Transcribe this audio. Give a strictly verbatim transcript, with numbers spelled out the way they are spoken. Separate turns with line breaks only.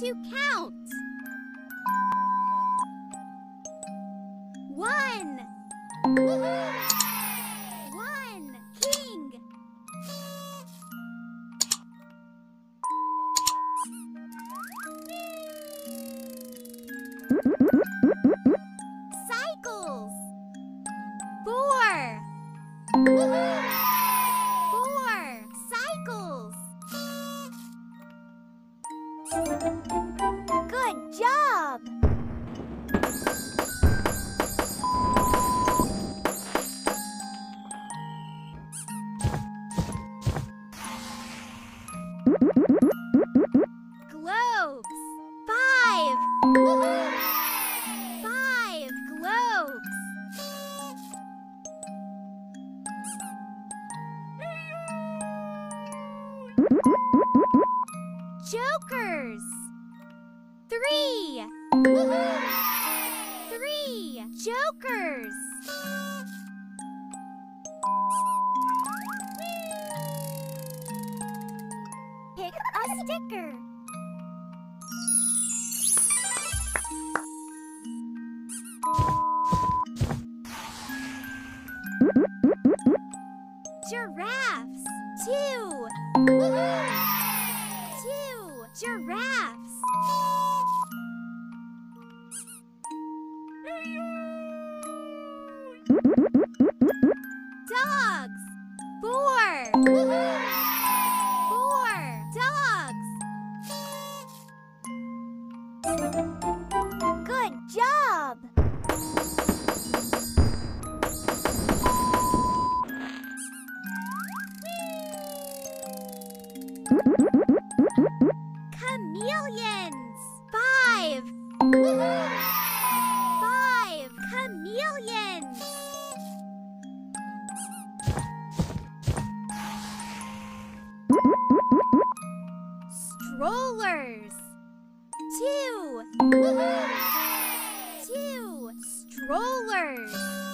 to count. One. Woohoo! One. King. Cycles. Four. Woohoo! Four. Cycles. Good job! Globes. Five. Woohoo! Five globes. Jokers. Three. Woohoo! Three jokers. Pick a sticker. Giraffes. Two. Woohoo! Two giraffes. Dogs. Four. Woohoo! Four dogs. Good job. Chameleons. Five. Woohoo! Five chameleons. Strollers. Two. Woohoo! Two strollers.